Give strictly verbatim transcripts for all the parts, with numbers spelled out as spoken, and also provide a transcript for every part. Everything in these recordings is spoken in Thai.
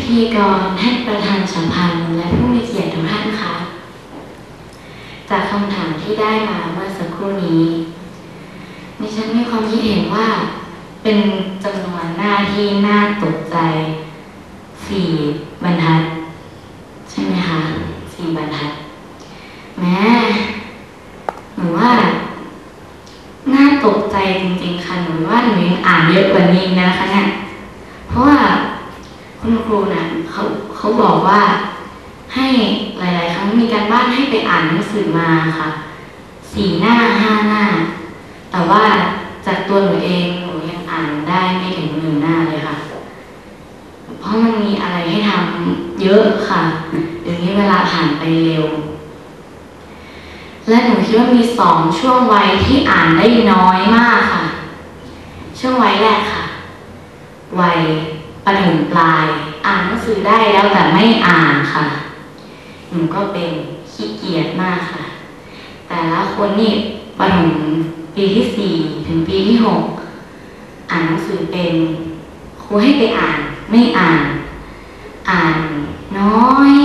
ธีกรท่านประธานสัมพันธ์และผู้มีเกียรติทุกท่านคะจากคำถามที่ได้มาเมื่อสักครู่นี้ดิฉันมีความคิดเห็นว่าเป็นจำนวนหน้าที่น่าตกใจสี่บรรทัดใช่ไหมคะสี่บรรทัดแม้หนูว่าน่าตกใจจริงๆค่ะหนูว่าหนูยังอ่านเยอะกว่านี้นะคะเนี่ยเพราะว่าคุณครูนะเขาเขาบอกว่าให้หลายๆครั้งมีการบ้านให้ไปอ่านหนังสือมาค่ะสี่หน้าห้าหน้าแต่ว่าจากตัวหนูเองหนูยังอ่านได้ไม่ถึงหนึ่งหน้าเลยค่ะเพราะมันมีอะไรให้ทำเยอะค่ะเดี๋ยวนี้เวลาผ่านไปเร็วและหนูคิดว่ามีสองช่วงวัยที่อ่านได้น้อยมากค่ะช่วงวัยแรกค่ะวัยประถมปลายอ่านหนังสือได้แล้วแต่ไม่อ่านค่ะหนูก็เป็นขี้เกียจมากค่ะแต่ละคนนี่ประถมปีที่สี่ถึงปีที่หกอ่านหนังสือเป็นครูให้ไปอ่านไม่อ่านอ่านน้อย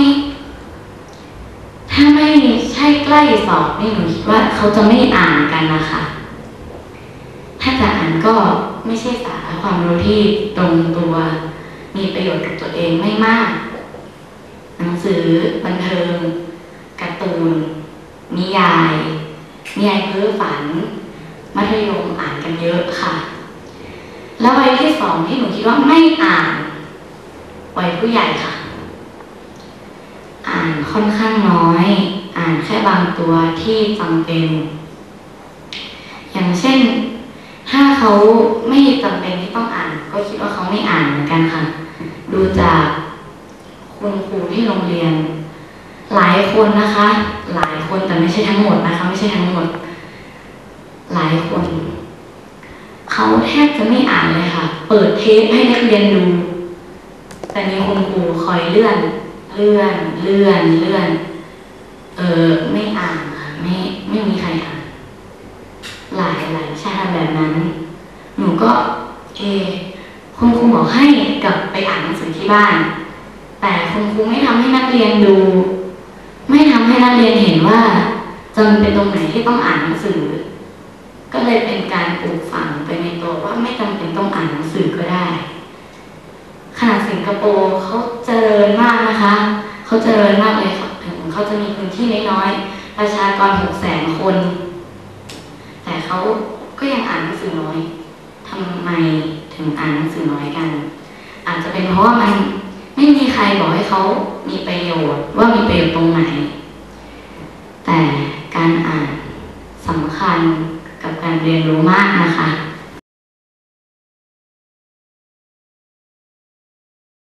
ถ้าไม่ใช่ใกล้สอบนี่หนูคิดว่าเขาจะไม่อ่านกันนะคะถ้าจะอ่านก็ไม่ใช่สาระความรู้ที่ตรงตัวมีประโยชน์กับตัวเองไม่มากหนังสือบันเทิงการ์ตูนนิยายนิยายเพ้อฝันมัธยมอ่านกันเยอะค่ะแล้ววัยที่สองที่หนูคิดว่าไม่อ่านวัยผู้ใหญ่ค่ะอ่านค่อนข้างน้อยอ่านแค่บางตัวที่จำเป็นอย่างเช่นถ้าเขาไม่จำเป็นที่ต้องอ่านก็คิดว่าเขาไม่อ่านเหมือนกันค่ะดูจากคุณครูที่โรงเรียนหลายคนนะคะหลายคนแต่ไม่ใช่ทั้งหมดนะคะไม่ใช่ทั้งหมดหลายคนเขาแทบจะไม่อ่านเลยค่ะเปิดเทปให้นักเรียนดูแต่มีคุณครูคอยเลื่อนเลื่อนเลื่อนเลื่อนเออไม่อ่านค่ะไม่ไม่มีใครอ่านหลายหลายวิชาแบบนั้นหนูก็เอคุณครูบอกให้กลับไปอ่านหนังสือที่บ้านแต่คุณครูไม่ทำให้นักเรียนดูไม่ทำให้นักเรียนเห็นว่าจำเป็นตรงไหนที่ต้องอ่านหนังสือก็เลยเป็นการปลูกฝังไปในตัวว่าไม่จำเป็นต้องอ่านหนังสือก็ได้ขนาดสิงคโปร์เขาเจริญมากนะคะเขาเจริญมากเลยถึงเขาจะมีพื้นที่น้อยๆประชากรหกแสนคนแต่เขาก็ยังอ่านหนังสือน้อยทำไมถึงอ่านหนังสือน้อยกันอาจจะเป็นเพราะว่ามันไม่มีใครบอกให้เขามีประโยชน์ว่ามีประโยชน์ตรงไหนแต่การอ่านสำคัญกับการเรียนรู้มากนะคะ